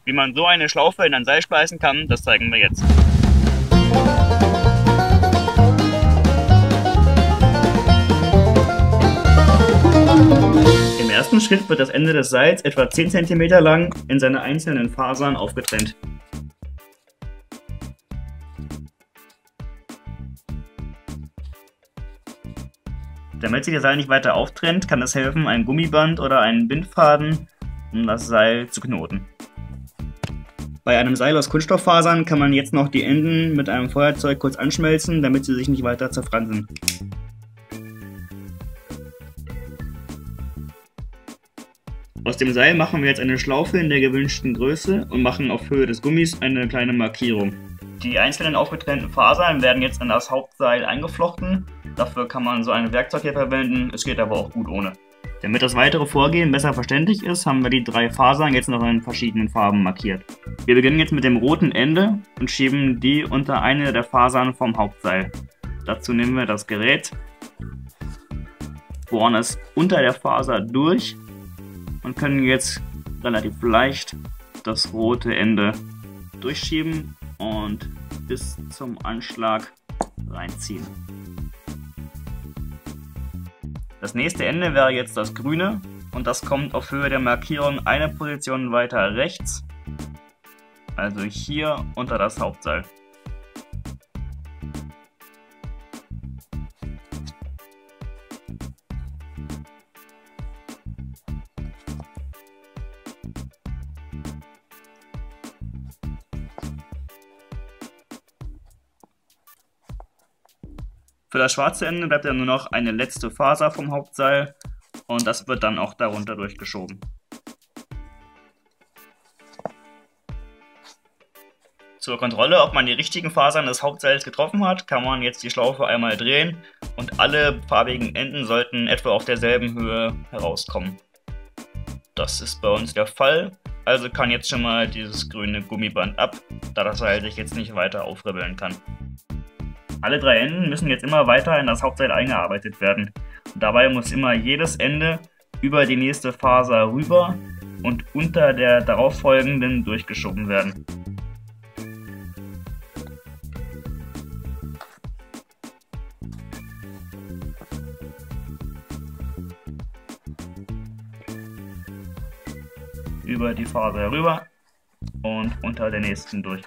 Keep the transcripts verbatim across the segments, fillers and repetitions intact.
Wie man so eine Schlaufe in ein Seil spleißen kann, das zeigen wir jetzt. Im ersten Schritt wird das Ende des Seils etwa zehn Zentimeter lang in seine einzelnen Fasern aufgetrennt. Damit sich das Seil nicht weiter auftrennt, kann es helfen, ein Gummiband oder einen Bindfaden, um das Seil zu knoten. Bei einem Seil aus Kunststofffasern kann man jetzt noch die Enden mit einem Feuerzeug kurz anschmelzen, damit sie sich nicht weiter zerfransen. Aus dem Seil machen wir jetzt eine Schlaufe in der gewünschten Größe und machen auf Höhe des Gummis eine kleine Markierung. Die einzelnen aufgetrennten Fasern werden jetzt in das Hauptseil eingeflochten. Dafür kann man so ein Werkzeug hier verwenden, es geht aber auch gut ohne. Damit das weitere Vorgehen besser verständlich ist, haben wir die drei Fasern jetzt noch in verschiedenen Farben markiert. Wir beginnen jetzt mit dem roten Ende und schieben die unter eine der Fasern vom Hauptseil. Dazu nehmen wir das Gerät, bohren es unter der Faser durch und können jetzt relativ leicht das rote Ende durchschieben und bis zum Anschlag reinziehen. Das nächste Ende wäre jetzt das grüne und das kommt auf Höhe der Markierung eine Position weiter rechts, also hier unter das Hauptseil. Für das schwarze Ende bleibt dann nur noch eine letzte Faser vom Hauptseil und das wird dann auch darunter durchgeschoben. Zur Kontrolle, ob man die richtigen Fasern des Hauptseils getroffen hat, kann man jetzt die Schlaufe einmal drehen und alle farbigen Enden sollten etwa auf derselben Höhe herauskommen. Das ist bei uns der Fall, also kann jetzt schon mal dieses grüne Gummiband ab, da das Seil sich jetzt nicht weiter aufribbeln kann. Alle drei Enden müssen jetzt immer weiter in das Hauptseil eingearbeitet werden. Und dabei muss immer jedes Ende über die nächste Faser rüber und unter der darauffolgenden durchgeschoben werden. Über die Faser rüber und unter der nächsten durch.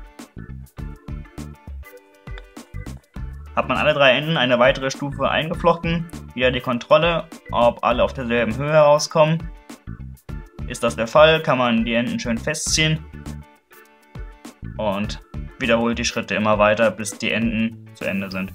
Hat man alle drei Enden eine weitere Stufe eingeflochten, wieder die Kontrolle, ob alle auf derselben Höhe herauskommen. Ist das der Fall, kann man die Enden schön festziehen und wiederholt die Schritte immer weiter, bis die Enden zu Ende sind.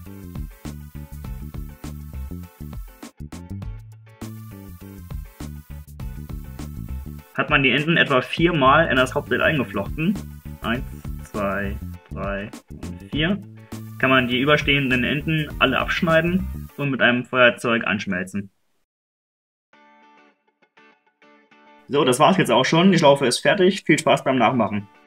Hat man die Enden etwa viermal in das Hauptseil eingeflochten, eins, zwei, drei und vier, kann man die überstehenden Enden alle abschneiden und mit einem Feuerzeug anschmelzen. So, das war's jetzt auch schon. Die Schlaufe ist fertig. Viel Spaß beim Nachmachen.